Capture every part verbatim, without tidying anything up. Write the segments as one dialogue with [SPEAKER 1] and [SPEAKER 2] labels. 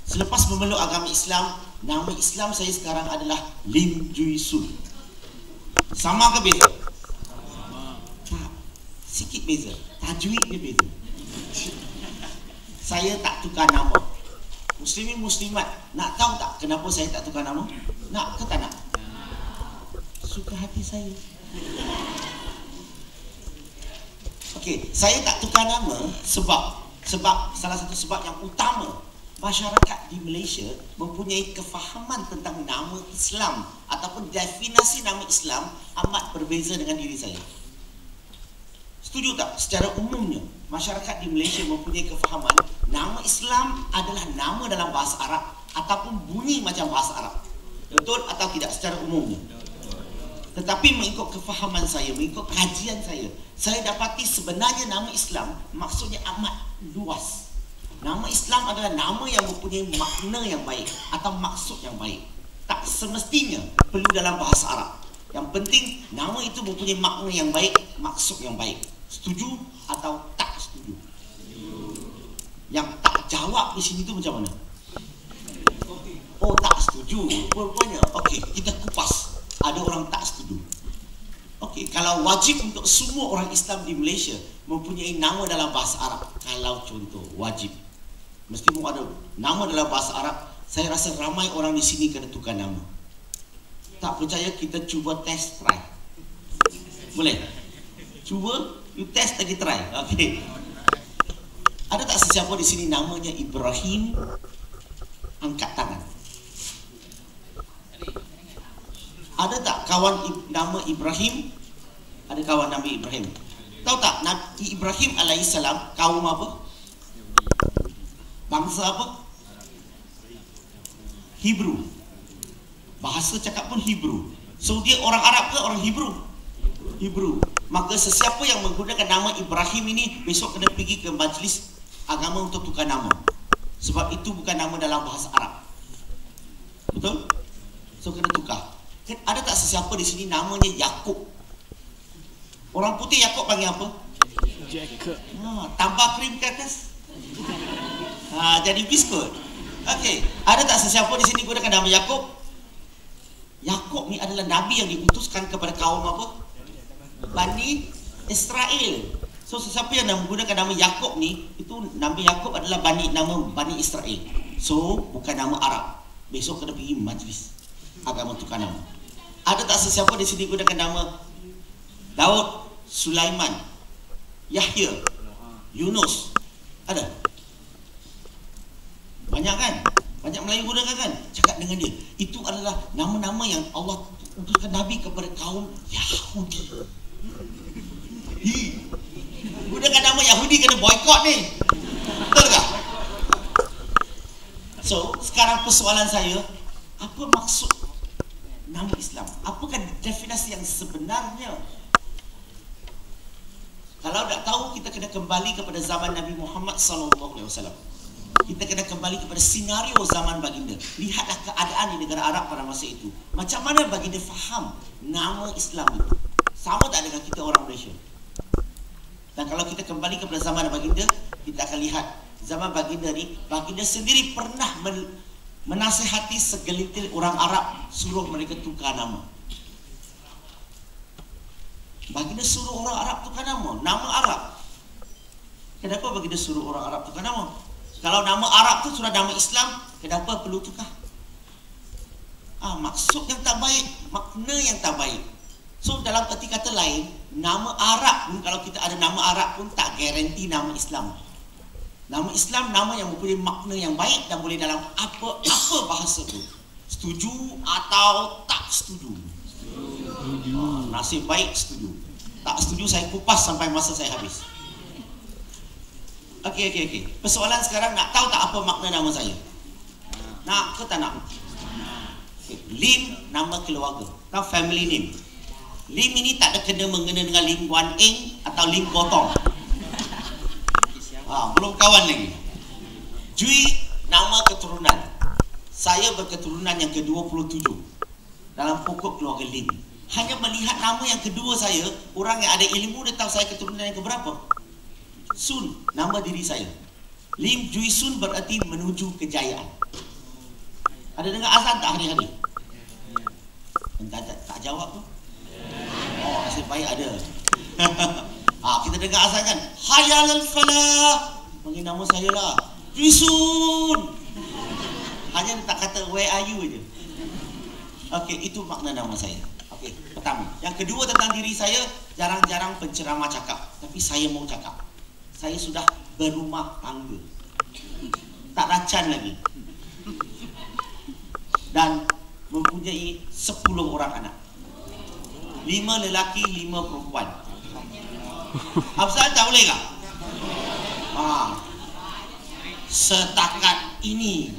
[SPEAKER 1] Selepas memeluk agama Islam, nama Islam saya sekarang adalah Lim Jui Sun. Sama ke beza? Tak. Sikit beza. Tajwid dia beza. Saya tak tukar nama. Muslimin muslimat, nak tahu tak kenapa saya tak tukar nama? Nak ke tak nak? Suka hati saya. Okey, saya tak tukar nama sebab sebab salah satu sebab yang utama, masyarakat di Malaysia mempunyai kefahaman tentang nama Islam ataupun definisi nama Islam amat berbeza dengan diri saya. Setuju tak? Secara umumnya, masyarakat di Malaysia mempunyai kefahaman nama Islam adalah nama dalam bahasa Arab ataupun bunyi macam bahasa Arab. Betul atau tidak secara umumnya? Tetapi mengikut kefahaman saya, mengikut kajian saya, saya dapati sebenarnya nama Islam maksudnya amat luas. Nama Islam adalah nama yang mempunyai makna yang baik atau maksud yang baik. Tak semestinya perlu dalam bahasa Arab. Yang penting nama itu mempunyai makna yang baik, maksud yang baik. Setuju atau tak setuju? Yang tak jawab di sini tu macam mana? Oh, tak setuju. Rupanya, okey, kita kupas. Ada orang tak setuju. Okey, kalau wajib untuk semua orang Islam di Malaysia mempunyai nama dalam bahasa Arab, kalau contoh wajib, mesti mau ada nama dalam bahasa Arab, saya rasa ramai orang di sini kena tukar nama. Tak percaya, kita cuba test try. Boleh? Cuba, you test lagi try. Okey. Ada tak sesiapa di sini namanya Ibrahim? Angkat tangan. Ada tak kawan nama Ibrahim? Ada kawan Nabi Ibrahim. Tahu tak Nabi Ibrahim alaihissalam kaum apa? Bangsa apa? Hebrew. Bahasa cakap pun Hebrew. So dia orang Arab ke orang Hebrew? Hebrew. Maka sesiapa yang menggunakan nama Ibrahim ini besok kena pergi ke majlis agama untuk tukar nama. Sebab itu bukan nama dalam bahasa Arab. Betul? So kena tukar. Ada tak sesiapa di sini namanya Yakub? Orang putih Yakub panggil apa? Jacob. Ha, tambah krim ke atas? Ha, jadi biskut. Okey, ada tak sesiapa di sini gunakan nama Yakub? Yakub ni adalah nabi yang diutuskan kepada kaum apa? Bani Israel. So sesiapa yang menggunakan nama Yakub ni, itu Nabi Yakub adalah bani nama Bani Israel. So bukan nama Arab. Besok kena pergi majlis agama tukar nama. Ada tak sesiapa di sini gunakan nama Daud, Sulaiman, Yahya, Yunus? Ada? Banyak kan? Banyak Melayu gunakan kan? Cakap dengan dia. Itu adalah nama-nama yang Allah utuskan Nabi kepada kaum Yahudi. Hi. Gunakan nama Yahudi kena boykot ni. Betul tak? So, sekarang persoalan saya, apa maksud nama Islam? Apakah definisi yang sebenarnya? Kalau tak tahu, kita kena kembali kepada zaman Nabi Muhammad sallallahu alaihi wasallam. Kita kena kembali kepada senario zaman baginda. Lihatlah keadaan di negara Arab pada masa itu. Macam mana baginda faham nama Islam itu? Sama tak dengan kita orang Malaysia? Dan kalau kita kembali kepada zaman baginda, kita akan lihat zaman baginda ni, baginda sendiri pernah men menasihati segelintir orang Arab, suruh mereka tukar nama. Baginda suruh orang Arab tukar nama, nama Arab. Kenapa baginda suruh orang Arab tukar nama? Kalau nama Arab tu sudah nama Islam, kenapa perlu tukar? Ah, maksud yang tak baik, makna yang tak baik. So dalam erti kata lain, nama Arab pun, kalau kita ada nama Arab pun tak garanti nama Islam. Nama Islam nama yang mempunyai makna yang baik dan boleh dalam apa-apa bahasa tu. Setuju atau tak setuju? Setuju. Ah, nasib baik setuju. Tak setuju saya kupas sampai masa saya habis. Okey, okey, okey. Persoalan sekarang, nak tahu tak apa makna nama saya? Nak ke tak nak? Okay. Lim, nama keluarga. Tahu family name. Lim ini tak ada kena mengena dengan Lim Guan Eng atau Lim Gotong. Ha, belum kawan lagi. Jui, nama keturunan. Saya berketurunan yang ke dua puluh tujuh dalam pokok keluarga Lim. Hanya melihat nama yang kedua saya, orang yang ada ilmu dia tahu saya keturunan yang keberapa. Sun, nama diri saya. Lim Jui Sun berarti menuju kejayaan. Ada dengar azan tak hari-hari? Tak, tak, tak jawab tu. Oh, nasib baik ada. Ha, kita dengar azan kan, hayal al-falah, panggil nama saya lah, Risun. Hanya dia tak kata where are you je. Okey, itu makna nama saya. Okey, pertama. Yang kedua tentang diri saya, jarang-jarang penceramah cakap, tapi saya mau cakap. Saya sudah berumah tangga, tak racan lagi, dan mempunyai sepuluh orang anak, lima lelaki, lima perempuan. Afzal tak boleh tak? Ha. Setakat ini.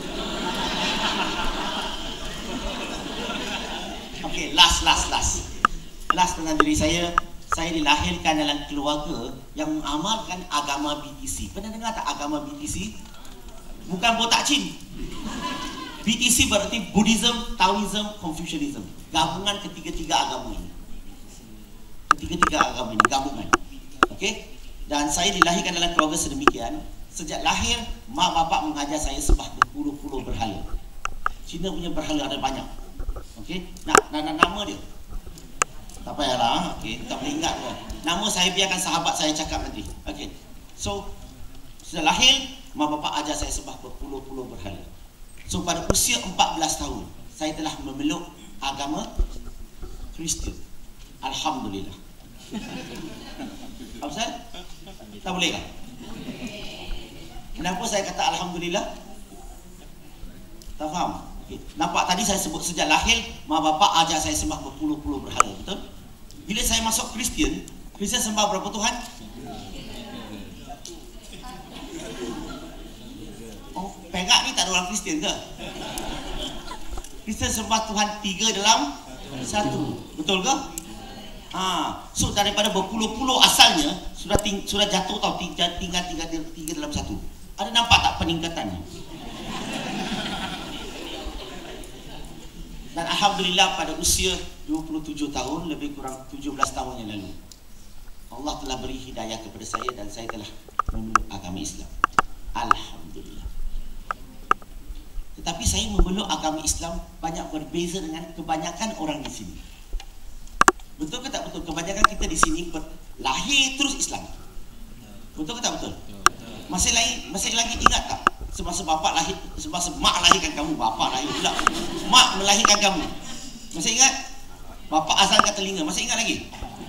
[SPEAKER 1] Okey, last, last, last. Last tentang diri saya. Saya dilahirkan dalam keluarga yang mengamalkan agama B T C. Pernah dengar tak agama B T C? Bukan botak cin. B T C berarti Buddhism, Taoism, Confucianism. Gabungan ketiga-tiga agama ini. Ketiga-tiga agama ini gabungan. Okey? Dan saya dilahirkan dalam keluarga sedemikian. Sejak lahir, mak bapak mengajar saya sembah berpuluh-puluh berhala. Cina punya berhala ada banyak. Okey? Nak, nak, nak nama dia? Tak payahlah. Okey, tak boleh ingat ke. Nama saya biarkan sahabat saya cakap nanti. Okey. So, sejak lahir, mak bapak ajar saya sembah berpuluh-puluh berhala. So, pada usia empat belas tahun, saya telah memeluk agama Kristian. Alhamdulillah. Apa Ustaz? Tak boleh kan? Kenapa saya kata Alhamdulillah? Tak faham? Okay. Nampak tadi saya sebut sejak lahir, mak bapak ajar saya sembah berpuluh-puluh berhala, betul? Bila saya masuk Kristian, Kristian sembah berapa Tuhan? Oh, Perak ni tak ada orang Kristian ke? Kristian sembah Tuhan tiga dalam satu, betul ke? Ha, so daripada berpuluh-puluh asalnya sudah ting, sudah jatuh tau, tinggal tinggal tiga, tiga dalam satu. Ada nampak tak peningkatannya? Dan alhamdulillah pada usia dua puluh tujuh tahun, lebih kurang tujuh belas tahun yang lalu, Allah telah beri hidayah kepada saya dan saya telah memeluk agama Islam. Alhamdulillah. Tetapi saya memeluk agama Islam banyak berbeza dengan kebanyakan orang di sini. Betul ke tak betul? Kebanyakan kita di sini lahir terus Islam. Betul ke tak betul? Masih lagi masih lagi ingat tak? Semasa bapak lahir, semasa mak lahirkan kamu, bapak lahir pula. Mak melahirkan kamu. Masih ingat? Bapak azankan telinga, masih ingat lagi?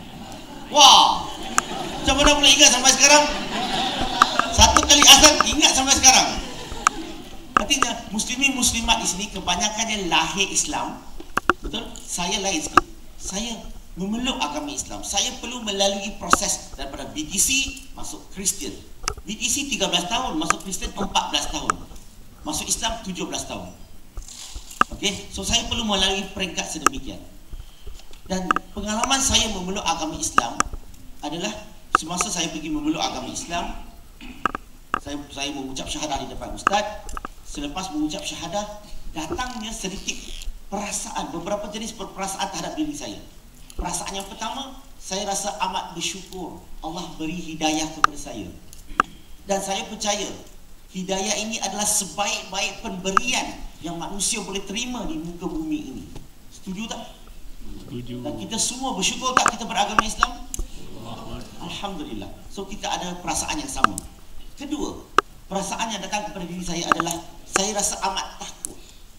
[SPEAKER 1] Wah. Macam mana boleh ingat sampai sekarang? Satu kali azan ingat sampai sekarang. Artinya muslimin muslimat di sini kebanyakan yang lahir Islam. Betul? Saya lain sikit. Saya memeluk agama Islam. Saya perlu melalui proses daripada B T C masuk Kristian. B T C tiga belas tahun, masuk Kristian empat belas tahun. Masuk Islam tujuh belas tahun. Okey, so saya perlu melalui peringkat sedemikian. Dan pengalaman saya memeluk agama Islam adalah semasa saya pergi memeluk agama Islam, saya saya mengucap syahadah di depan ustaz. Selepas mengucap syahadah, datangnya sedikit perasaan, beberapa jenis perasaan terhadap diri saya. Perasaan yang pertama, saya rasa amat bersyukur Allah beri hidayah kepada saya. Dan saya percaya hidayah ini adalah sebaik-baik pemberian yang manusia boleh terima di muka bumi ini. Setuju tak?
[SPEAKER 2] Setuju.
[SPEAKER 1] Dan kita semua bersyukur tak kita beragama Islam? Alhamdulillah. So kita ada perasaan yang sama. Kedua, perasaan yang datang kepada diri saya adalah saya rasa amat takut.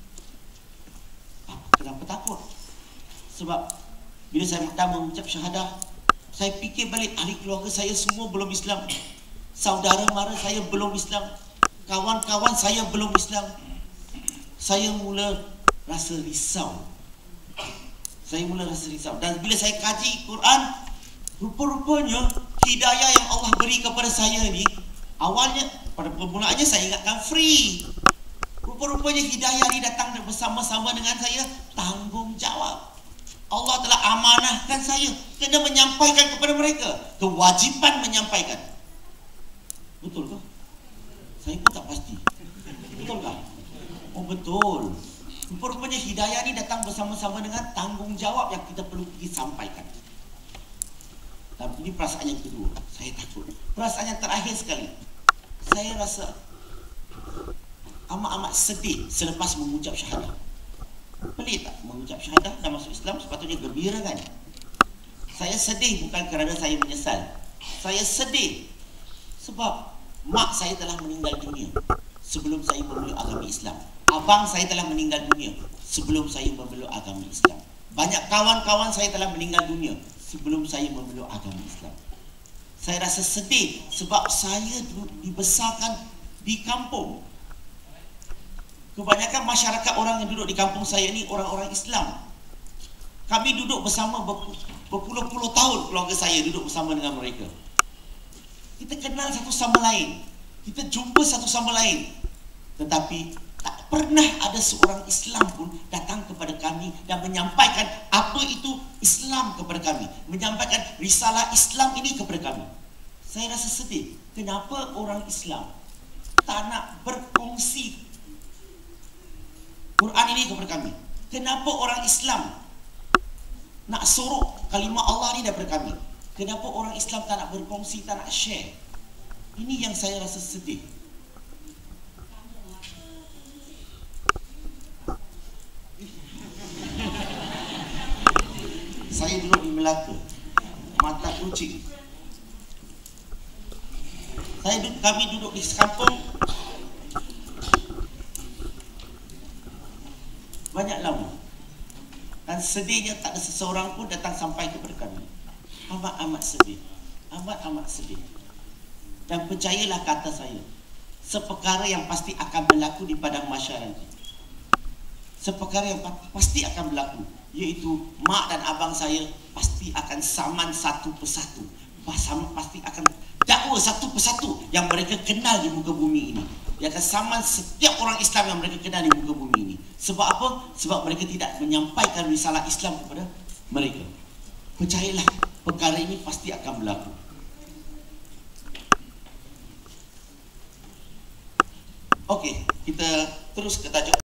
[SPEAKER 1] Apa? Kenapa takut? Sebab bila saya dah mengucap syahadah, saya fikir balik ahli keluarga saya semua belum Islam. Saudara mara saya belum Islam. Kawan-kawan saya belum Islam. Saya mula rasa risau. Saya mula rasa risau. Dan bila saya kaji Quran, rupa-rupanya hidayah yang Allah beri kepada saya ni, awalnya pada permulaannya saya ingatkan free. Rupa-rupanya hidayah ni datang bersama-sama dengan saya tanggungjawab. Allah telah amanahkan saya kena menyampaikan kepada mereka, kewajipan menyampaikan. Betul ke? Saya pun tak pasti. Betul tak? Oh betul. Rupa-rupanya hidayah ni datang bersama-sama dengan tanggungjawab yang kita perlu pergi sampaikan. Dan ini perasaan yang kedua, saya takut. Perasaan yang terakhir sekali, saya rasa amat-amat sedih selepas mengucap syahadah. Pelik tak mengucap syahadah dan masuk Islam? Sepatutnya gembira kan? Saya sedih bukan kerana saya menyesal. Saya sedih sebab mak saya telah meninggal dunia sebelum saya memeluk agama Islam. Abang saya telah meninggal dunia sebelum saya memeluk agama Islam. Banyak kawan-kawan saya telah meninggal dunia sebelum saya memeluk agama Islam. Saya rasa sedih sebab saya dibesarkan di kampung. Kebanyakan masyarakat orang yang duduk di kampung saya ni orang-orang Islam. Kami duduk bersama berpuluh-puluh tahun, keluarga saya duduk bersama dengan mereka. Kita kenal satu sama lain, kita jumpa satu sama lain. Tetapi tak pernah ada seorang Islam pun datang kepada kami dan menyampaikan apa itu Islam kepada kami, menyampaikan risalah Islam ini kepada kami. Saya rasa sedih. Kenapa orang Islam tak nak berkongsi Quran ini kepada kami? Kenapa orang Islam nak sorok kalimah Allah ni daripada kami? Kenapa orang Islam tak nak berkongsi, tak nak share? Ini yang saya rasa sedih. Saya duduk di Melaka, mata kucing. Saya duduk, kami duduk di sekampung banyak lama, dan sedihnya tak ada seseorang pun datang sampai kepada kami. Amat-amat sedih, amat-amat sedih. Dan percayalah kata saya, seperkara yang pasti akan berlaku di padang mahsyar nanti. Seperkara yang pasti akan berlaku, iaitu mak dan abang saya pasti akan saman satu persatu. Pasti akan dakwa satu persatu yang mereka kenal di muka bumi ini. Dia akan saman setiap orang Islam yang mereka kenal di muka bumi ini. Sebab apa? Sebab mereka tidak menyampaikan risalah Islam kepada mereka. Percayalah, perkara ini pasti akan berlaku. Okey, kita terus ke tajuk.